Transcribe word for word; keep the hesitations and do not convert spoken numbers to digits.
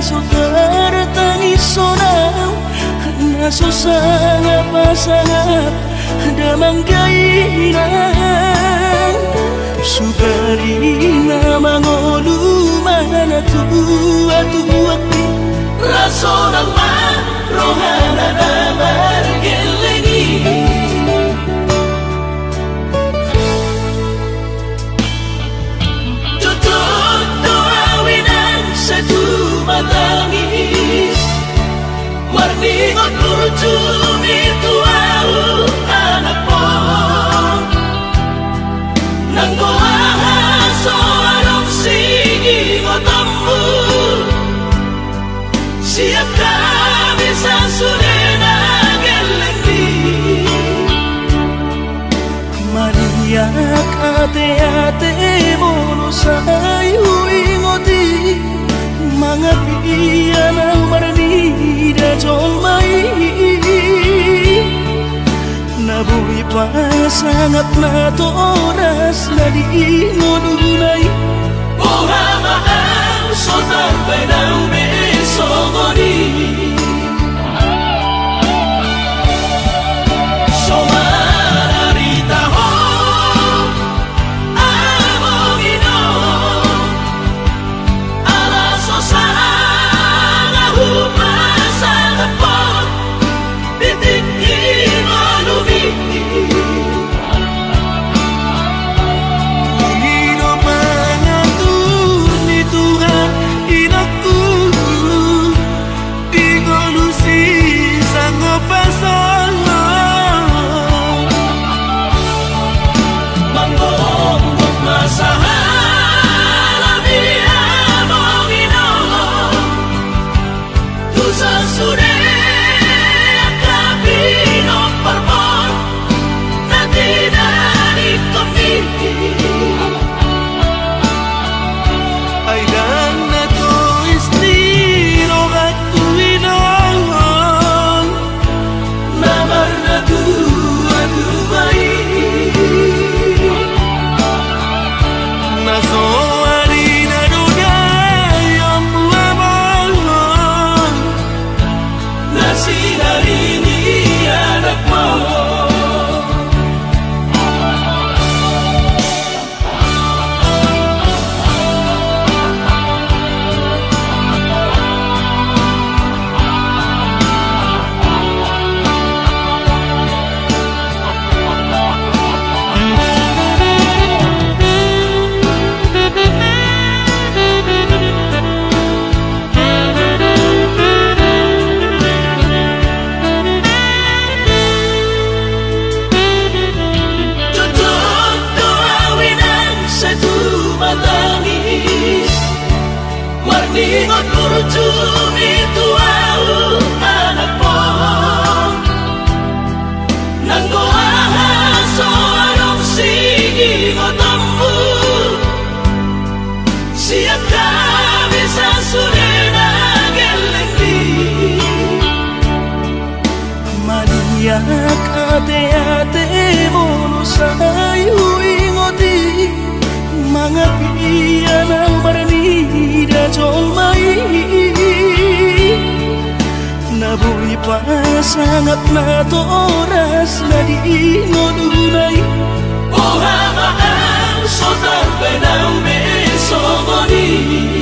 saudara tangis sonau naso sangat pasangat damang gairang sugarina mangolu mana tua tua raso nama rohana damar gelengi tutup doa winan satu matangis warni ngotur cumi tuau anak pon nanggo ahaso arong sigi ngotamu siap kami sasurena gelengi Maria ate-ate mono sayu ingoti mangapian ang marni da jolmai nabuhi pa sangat na toras na di ngodunay Ohama ang sotar bainang besogoni Somararita ho amogino ala sosana humasa napot titikin olumi Ningot kurcumi tuau anak pon nanggo ahaso arong sigi ngotamu siap kami sasurena gelengi maniak ate-ate mono sayu ingoti mangapian ang marni da jolmai nabuhi pa sangat na toras na di ngodunay Ohama ang sotar bainang besogoni